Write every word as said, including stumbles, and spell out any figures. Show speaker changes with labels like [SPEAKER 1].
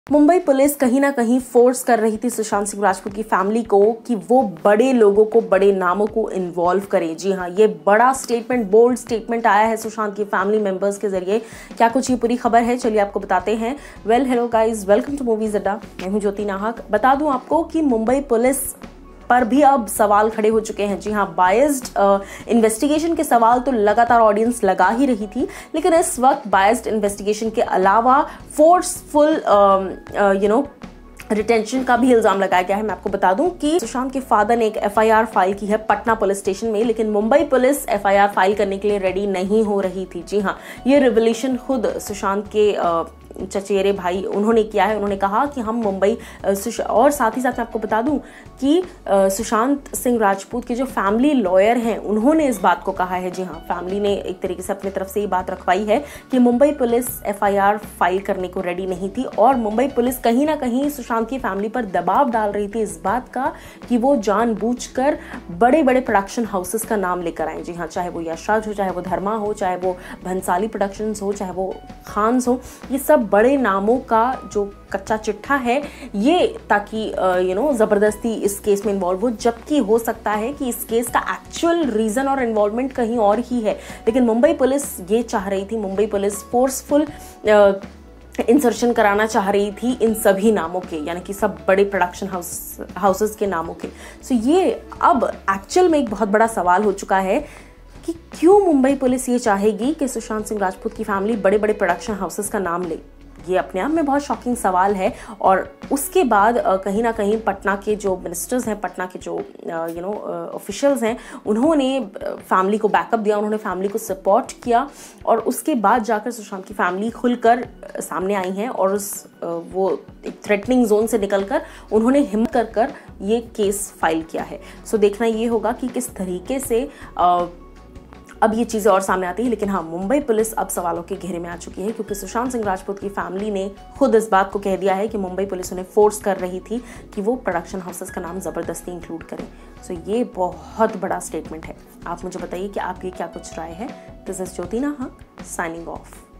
[SPEAKER 1] Mumbai police कहीं ना कहीं फोर्स कर रही थी सुशांत सिंह राजपूत की फैमिली को कि वो बड़े लोगों को, बड़े नामों को इन्वॉल्व करे। जी हाँ, ये बड़ा स्टेटमेंट, बोल्ड स्टेटमेंट आया है सुशांत की फैमिली मेंबर्स के जरिए। क्या कुछ ये पूरी खबर है, चलिए आपको बताते हैं। Well hello guys, welcome to movies Adda. मैं हूं ज्योति नाहक। बता दूं आपको कि मुंबई पुलिस पर भी अब सवाल खड़े हो चुके हैं। जी हाँ, बायस्ड इन्वेस्टिगेशन के सवाल तो लगातार ऑडियंस लगा ही रही थी, लेकिन इस वक्त बायस्ड इन्वेस्टिगेशन के अलावा फोर्सफुल यू नो रिटेंशन का भी इल्जाम लगाया गया है। मैं आपको बता दूं कि सुशांत के फादर ने एक एफआईआर फाइल की है पटना पुलिस स्टेशन में, लेकिन मुंबई पुलिस एफआईआर फाइल करने के लिए रेडी नहीं हो रही थी। जी हाँ, ये रिवलेशन खुद सुशांत के आ, चचेरे भाई उन्होंने किया है। उन्होंने कहा कि हम मुंबई, और साथ ही साथ मैं आपको बता दूं कि सुशांत सिंह राजपूत के जो फैमिली लॉयर हैं उन्होंने इस बात को कहा है। जी हाँ, फैमिली ने एक तरीके से अपनी तरफ से ये बात रखवाई है कि मुंबई पुलिस एफआईआर फाइल करने को रेडी नहीं थी और मुंबई पुलिस कहीं ना कहीं सुशांत की फैमिली पर दबाव डाल रही थी इस बात का कि वो जानबूझकर बड़े बड़े प्रोडक्शन हाउसेस का नाम लेकर आए। जी हाँ, चाहे वो यशराज हो, चाहे वो धर्मा हो, चाहे वो भंसाली प्रोडक्शंस हो, चाहे वो खान्स हो, ये सब बड़े नामों का जो कच्चा चिट्ठा है ये, ताकि यू नो जबरदस्ती इस केस में इन्वॉल्व हो, जबकि हो सकता है कि इस केस का एक्चुअल रीजन और इन्वॉल्वमेंट कहीं और ही है। लेकिन मुंबई पुलिस ये चाह रही थी, मुंबई पुलिस फोर्सफुल इंसर्शन कराना चाह रही थी इन सभी नामों के, यानी कि सब बड़े प्रोडक्शन हाउस हाउसेस के नामों के। सो ये अब एक्चुअल में एक बहुत बड़ा सवाल हो चुका है कि क्यों मुंबई पुलिस ये चाहेगी कि सुशांत सिंह राजपूत की फैमिली बड़े बड़े प्रोडक्शन हाउसेस का नाम ले। ये अपने आप में बहुत शॉकिंग सवाल है। और उसके बाद कहीं ना कहीं पटना के जो मिनिस्टर्स हैं, पटना के जो यू नो ऑफिशियल्स हैं, उन्होंने फैमिली को बैकअप दिया, उन्होंने फैमिली को सपोर्ट किया और उसके बाद जाकर सुशांत की फैमिली खुलकर सामने आई हैं और उस वो एक थ्रेटनिंग जोन से निकलकर उन्होंने हिम्मत कर कर ये केस फाइल किया है। सो देखना ये होगा कि किस तरीके से आ, अब ये चीज़ें और सामने आती है। लेकिन हाँ, मुंबई पुलिस अब सवालों के घेरे में आ चुकी है क्योंकि सुशांत सिंह राजपूत की फैमिली ने खुद इस बात को कह दिया है कि मुंबई पुलिस उन्हें फोर्स कर रही थी कि वो प्रोडक्शन हाउसेस का नाम ज़बरदस्ती इंक्लूड करें। सो ये बहुत बड़ा स्टेटमेंट है। आप मुझे बताइए कि आपकी क्या कुछ राय है। दिस इज ज्योति नाहक साइनिंग ऑफ।